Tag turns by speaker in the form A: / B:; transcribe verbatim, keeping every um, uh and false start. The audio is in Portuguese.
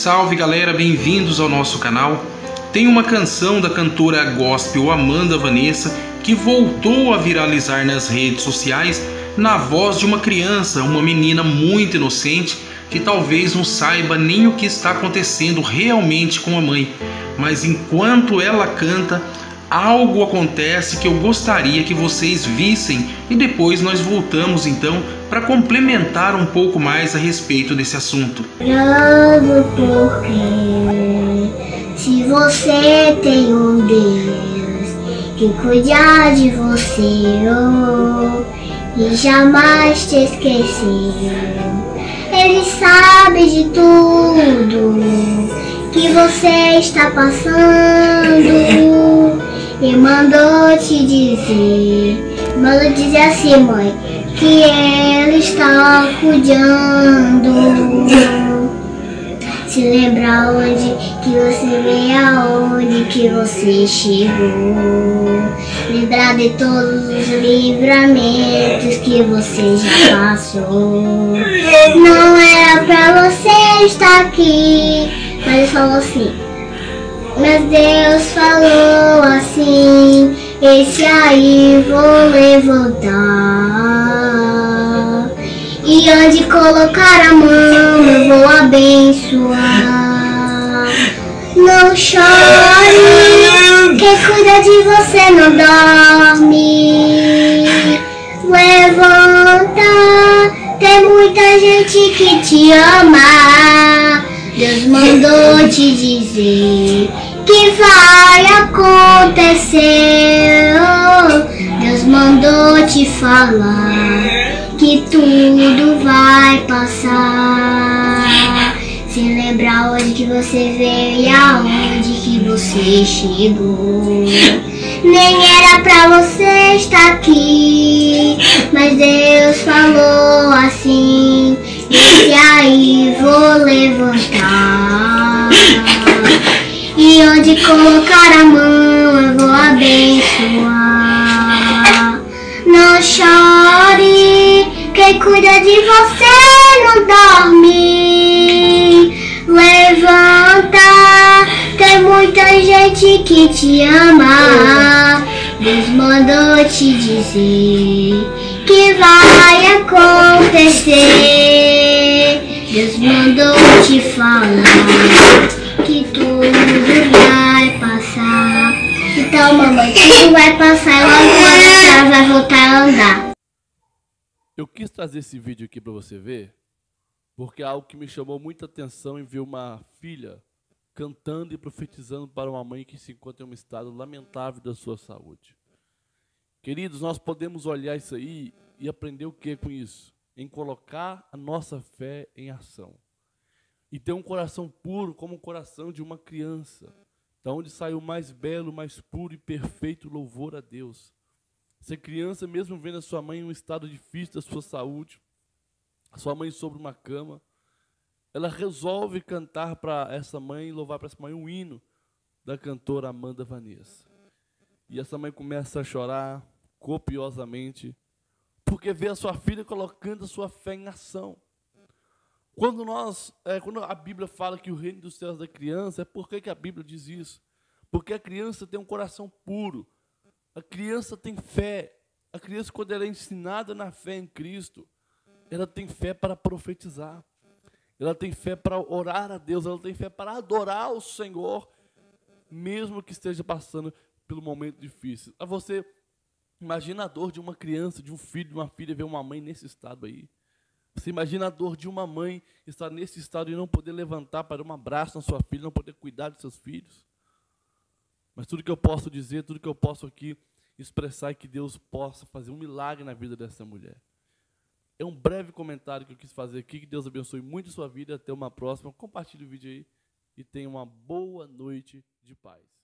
A: salve galera, bem-vindos ao nosso canal. Tem uma canção da cantora gospel Amanda Vanessa que voltou a viralizar nas redes sociais na voz de uma criança, uma menina muito inocente que talvez não saiba nem o que está acontecendo realmente com a mãe, mas enquanto ela canta, algo acontece que eu gostaria que vocês vissem e depois nós voltamos então para complementar um pouco mais a respeito desse assunto.
B: Bravo porque se você tem um Deus que cuida de você oh, e jamais te esqueceu, Ele sabe de tudo que você está passando e mandou te dizer, mandou dizer assim, mãe, que Ele está cuidando. Se lembra onde que você veio, aonde que você chegou. Lembrar de todos os livramentos que você já passou. Não era pra você estar aqui, mas Ele falou assim. Mas Deus falou assim, esse aí vou levantar. E onde colocar a mão eu vou abençoar. Não chore, quem cuida de você não dorme. Levanta, tem muita gente que te ama. Deus mandou te dizer que vai acontecer. Deus mandou te falar que tudo vai passar. Se lembrar onde que você veio e aonde que você chegou. Nem era pra você estar aqui, mas Deus falou assim, esse aí vou levantar. E onde colocar a mão eu vou abençoar. Não chore, quem cuida de você não dorme. Levanta, tem muita gente que te ama. Deus mandou te dizer que vai acontecer. Deus mandou te falar que tudo vai passar. Então, mamãe, tudo vai passar e logo mais ela vai voltar a andar.
C: Eu quis trazer esse vídeo aqui para você ver, porque é algo que me chamou muita atenção em ver uma filha cantando e profetizando para uma mãe que se encontra em um estado lamentável da sua saúde. Queridos, nós podemos olhar isso aí e aprender o que com isso? Em colocar a nossa fé em ação. E ter um coração puro como o coração de uma criança, da onde sai o mais belo, mais puro e perfeito louvor a Deus. Essa criança, mesmo vendo a sua mãe em um estado difícil da sua saúde, a sua mãe sobre uma cama, ela resolve cantar para essa mãe, louvar para essa mãe um hino da cantora Amanda Vanessa. E essa mãe começa a chorar copiosamente, porque vê a sua filha colocando a sua fé em ação. Quando, nós, é, quando a Bíblia fala que o reino dos céus da criança, é por que a Bíblia diz isso? Porque a criança tem um coração puro, a criança tem fé, a criança quando ela é ensinada na fé em Cristo, ela tem fé para profetizar, ela tem fé para orar a Deus, ela tem fé para adorar o Senhor, mesmo que esteja passando pelo momento difícil. A você, imagina a dor de uma criança, de um filho, de uma filha, ver uma mãe nesse estado aí. Você imagina a dor de uma mãe estar nesse estado e não poder levantar para dar um abraço na sua filha, não poder cuidar de seus filhos. Mas tudo que eu posso dizer, tudo que eu posso aqui expressar é que Deus possa fazer um milagre na vida dessa mulher. É um breve comentário que eu quis fazer aqui. Que Deus abençoe muito a sua vida. Até uma próxima. Compartilhe o vídeo aí e tenha uma boa noite de paz.